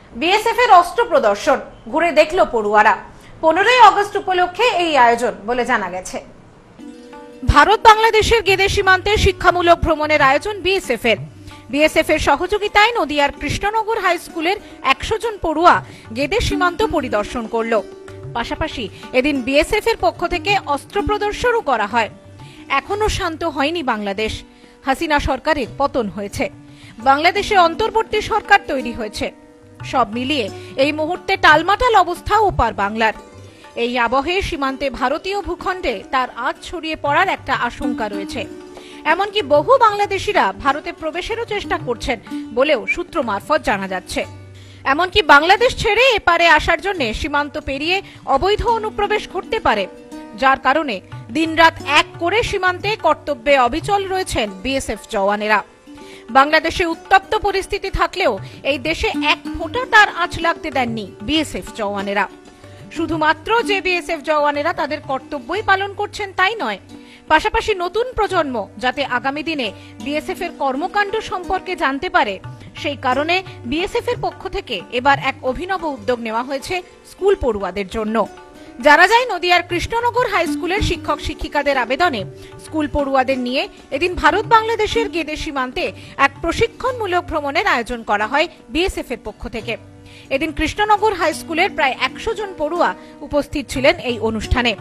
BSF এর অস্ত্র প্রদর্শন ঘুরে দেখলো পড়ুয়ারা। 15 আগস্ট উপলক্ষে এই আয়োজন বলে জানা গেছে। ভারত বাংলাদেশের গেদে সীমান্তে শিক্ষামূলক ভ্রমণের আয়োজন বিএসএফ এর সহযোগিতায় নদিয়ার কৃষ্ণনগর হাই স্কুলের 100 জন পড়ুয়া গেদে সীমান্ত পরিদর্শন করল। পাশাপাশি এদিন বিএসএফ এর পক্ষ থেকে অস্ত্র প্রদর্শনও করা হয়। এখনো শান্ত হয়নি বাংলাদেশ। হাসিনা সরকারের পতন হয়েছে, বাংলাদেশে অন্তর্বর্তী সরকার তৈরি হয়েছে। সব মিলিয়ে এই মুহূর্তে টালমাটাল অবস্থা ওপার বাংলার। এই আবহে সীমান্তে ভারতীয় ভূখণ্ডে তার আঁচ ছড়িয়ে পড়ার একটা আশঙ্কা রয়েছে। এমনকি বহু বাংলাদেশিরা ভারতে প্রবেশেরও চেষ্টা করছেন বলেও সূত্র মারফত জানা যাচ্ছে। এমনকি বাংলাদেশ ছেড়ে এপারে আসার জন্য সীমান্ত পেরিয়ে অবৈধ অনুপ্রবেশ ঘটতে পারে, যার কারণে দিনরাত এক করে সীমান্তে কর্তব্যে অবিচল রয়েছেন বিএসএফ জওয়ানেরা। বাংলাদেশে উত্তপ্ত পরিস্থিতি থাকলেও এই দেশে এক ফোঁটা তার আঁচ লাগতে দেননি বিএসএফ জওয়ানেরা। শুধুমাত্র যে বিএসএফ জওয়ানেরা তাদের কর্তব্যই পালন করছেন তাই নয়, পাশাপাশি নতুন প্রজন্ম যাতে আগামী দিনে বিএসএফ এর কর্মকাণ্ড সম্পর্কে জানতে পারে, সেই কারণে বিএসএফ এর পক্ষ থেকে এবার এক অভিনব উদ্যোগ নেওয়া হয়েছে স্কুল পড়ুয়াদের জন্য। জানা যায়, নদিয়ার কৃষ্ণনগর হাই স্কুলের শিক্ষক শিক্ষিকাদের আবেদনে স্কুল পড়ুয়াদের নিয়ে এদিন ভারত বাংলাদেশের গেদে সীমান্তে এক প্রশিক্ষণমূলক ভ্রমণের আয়োজন করা হয় বিএসএফ এর পক্ষ থেকে। এদিন কৃষ্ণনগর হাই স্কুলের প্রায় 100 জন পড়ুয়া উপস্থিত ছিলেন এই অনুষ্ঠানে।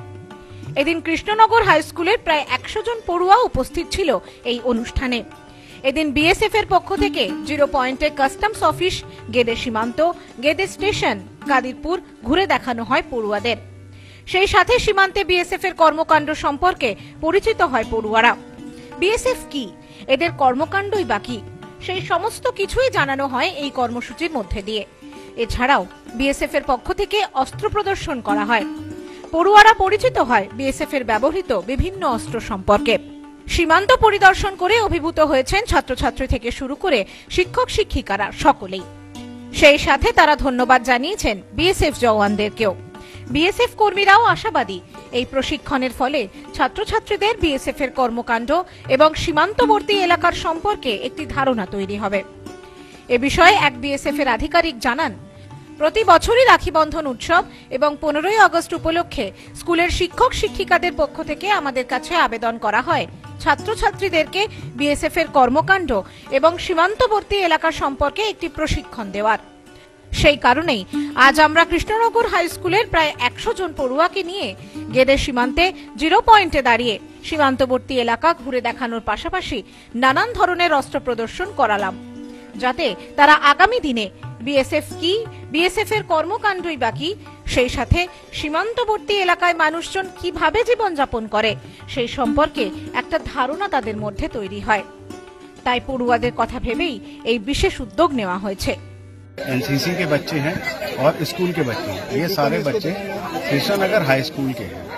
এদিন বিএসএফ এর পক্ষ থেকে 0 পয়েন্টে কাস্টমস অফিস, গেদে সীমান্ত, গেদে স্টেশন, কাদিরপুর ঘুরে দেখানো হয় পড়ুয়াদের। সেই সাথে সীমান্তে বিএসএফ এর কর্মকাণ্ড সম্পর্কে পরিচিত হয় পড়ুয়ারা। বিএসএফ কি, এদের কর্মকাণ্ডই বাকি, সেই সমস্ত কিছুই জানানো হয় এই কর্মসূচির মধ্যে দিয়ে। এছাড়াও বিএসএফ এর পক্ষ থেকে অস্ত্র প্রদর্শন করা হয়। পড়ুয়ারা পরিচিত হয় বিএসএফ এর ব্যবহৃত বিভিন্ন অস্ত্র সম্পর্কে। সীমান্ত পরিদর্শন করে অভিভূত হয়েছেন ছাত্রছাত্রী থেকে শুরু করে শিক্ষক শিক্ষিকারা সকলেই। সেই সাথে তারা ধন্যবাদ জানিয়েছেন বিএসএফ জওয়ানদেরকেও। বিএসএফ কর্মীরাও আশাবাদী এই প্রশিক্ষণের ফলে ছাত্রছাত্রীদের বিএসএফ এর কর্মকাণ্ড এবং সীমান্তবর্তী এলাকার সম্পর্কে একটি ধারণা তৈরি হবে। এ বিষয়ে এক বিএসএফ এর আধিকারিক জানান, প্রতি বছরই রাখি বন্ধন উৎসব এবং 15 আগস্ট উপলক্ষে স্কুলের শিক্ষক শিক্ষিকাদের পক্ষ থেকে আমাদের কাছে আবেদন করা হয় ছাত্রছাত্রীদেরকে বিএসএফ এর কর্মকাণ্ড এবং সীমান্তবর্তী এলাকা সম্পর্কে একটি প্রশিক্ষণ দেওয়ার। সেই কারণেই আজ আমরা কৃষ্ণনগর হাই স্কুলের প্রায় 100 জন পড়ুয়াকে নিয়ে গেদে সীমান্তে 0 পয়েন্টে দাঁড়িয়ে সীমান্তবর্তী এলাকা ঘুরে দেখানোর পাশাপাশি নানান ধরনের অস্ত্র প্রদর্শন করালাম, যাতে তারা আগামী দিনে বিএসএফ কি, বিএসএফ এর কর্মকাণ্ডই বাকি, সেই সাথে সীমান্তবর্তী এলাকায় মানুষজন কিভাবে জীবনযাপন করে সেই সম্পর্কে একটা ধারণা তাদের মধ্যে তৈরি হয়। তাই পড়ুয়াদের কথা ভেবেই এই বিশেষ উদ্যোগ নেওয়া হয়েছে। एनसीसी के बच्चे हैं और स्कूल के बच्चे हैं। ये सारे बच्चे कृष्णनगर हाई स्कूल के हैं।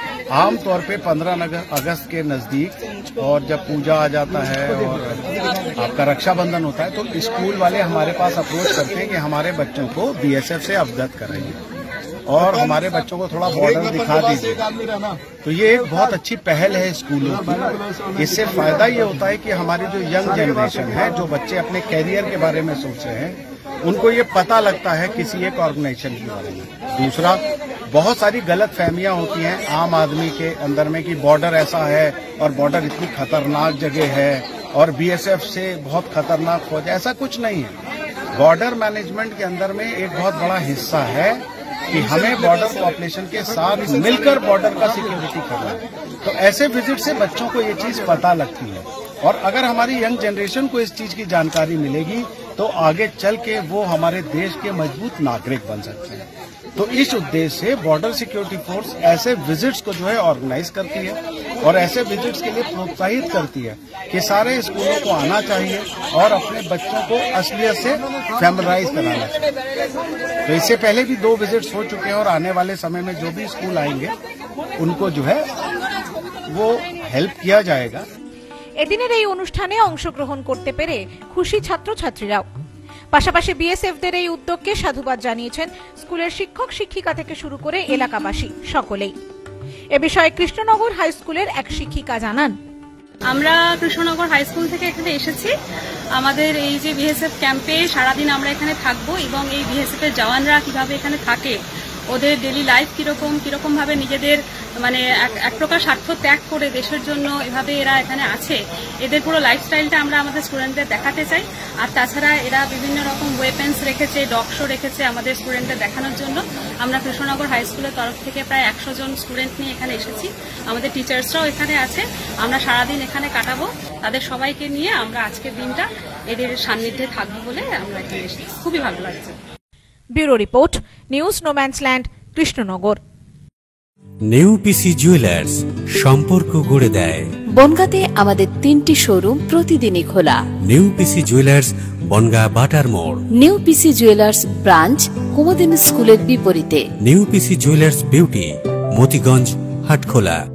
आमतौर पे 15 अगस्त के नजदीक और जब पूजा आ जाता है और आपका रक्षाबंधन होता है तो स्कूल वाले हमारे पास अप्रोच करते हैं कि हमारे बच्चों को बीएसएफ से अवगत कराइए और हमारे बच्चों को थोड़ा बॉर्डर दिखा दीजिए। तो ये एक बहुत अच्छी पहल है स्कूलों की। इससे फायदा ये होता है कि हमारी जो यंग जनरेशन है, जो बच्चे अपने कैरियर के बारे में सोच रहे हैं, उनको ये पता लगता है किसी एक ऑर्गेनाइजेशन के बारे में। दूसरा, बहुत सारी गलत फहमियां होती हैं आम आदमी के अंदर में कि बॉर्डर ऐसा है और बॉर्डर इतनी खतरनाक जगह है और बीएसएफ से बहुत खतरनाक फौज, ऐसा कुछ नहीं है। बॉर्डर मैनेजमेंट के अंदर में एक बहुत बड़ा हिस्सा है कि हमें बॉर्डर पॉपुलेशन के साथ मिलकर बॉर्डर का सिक्योरिटी करना है। तो ऐसे विजिट से बच्चों को ये चीज पता लगती है और अगर हमारी यंग जनरेशन को इस चीज की जानकारी मिलेगी तो आगे चल के वो हमारे देश के मजबूत नागरिक बन सकते हैं। तो इस उद्देश्य से बॉर्डर सिक्योरिटी फोर्स ऐसे विजिट्स को जो है ऑर्गेनाइज करती है और ऐसे विजिट्स के लिए प्रोत्साहित करती है कि सारे स्कूलों को आना चाहिए और अपने बच्चों को असलियत से फैमिलाइज कराना चाहिए। तो इससे पहले भी 2 विजिट्स हो चुके हैं और आने वाले समय में जो भी स्कूल आएंगे उनको जो है वो हेल्प किया जाएगा। এদিনের এই অনুষ্ঠানে অংশগ্রহণ করতে পেরে খুশি ছাত্রছাত্রীরাও। পাশাপাশি বিএসএফদের এই উদ্যোগকে সাধুবাদ জানিয়েছেন স্কুলের শিক্ষক শিক্ষিকা থেকে শুরু করে এলাকাবাসী সকলেই। এ বিষয়ে কৃষ্ণনগর হাই স্কুলের এক শিক্ষিকা জানান, আমরা কৃষ্ণনগর হাই স্কুল থেকে এখানে এসেছি। আমাদের এই যে বিএসএফ ক্যাম্পে সারাদিন আমরা এখানে থাকবো এবং এই বিএসএফ এর জওয়ানরা কিভাবে এখানে থাকে, ওদের ডেলি লাইফ কিরকম ভাবে নিজেদের মানে এক প্রকার স্বার্থ ত্যাগ করে দেশের জন্য এভাবে এরা এখানে আছে, এদের পুরো লাইফস্টাইলটা আমরা আমাদের স্টুডেন্টদের দেখাতে চাই। আর তাছাড়া এরা বিভিন্ন রকম ওয়েপেন্স রেখেছে, ডগ শো রেখেছে আমাদের স্টুডেন্টদের দেখানোর জন্য। আমরা কৃষ্ণনগর হাই স্কুলের তরফ থেকে প্রায় 100 জন স্টুডেন্ট নিয়ে এখানে এসেছি। আমাদের টিচার্সরাও এখানে আছে। আমরা সারাদিন এখানে কাটাবো, তাদের সবাইকে নিয়ে আমরা আজকের দিনটা এদের সান্নিধ্যে থাকবো বলে আমরা এখানে এসেছি। খুবই ভালো লাগছে। Bureau report, news no man's land, Krishnanagar. New PC jewellers, সম্পর্ক গড়ে দেয়। বনগাঁতে আমাদের 3টি শোরুম প্রতিদিনই খোলা। নিউ পিসি জুয়েলার্স, বনগাঁ বাটার মোড়। New PC jewellers branch Kumudini স্কুলের বিপরীতে। New PC jewellers beauty, Motiganj, Hatkhola.